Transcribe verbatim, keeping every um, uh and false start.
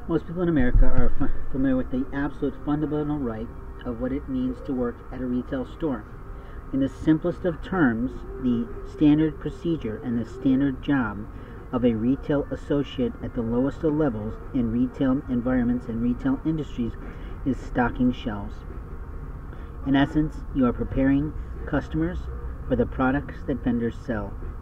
Most people in America are familiar with the absolute fundamental right of what it means to work at a retail store. In the simplest of terms, the standard procedure and the standard job of a retail associate at the lowest of levels in retail environments and retail industries is stocking shelves. In essence, you are preparing customers for the products that vendors sell.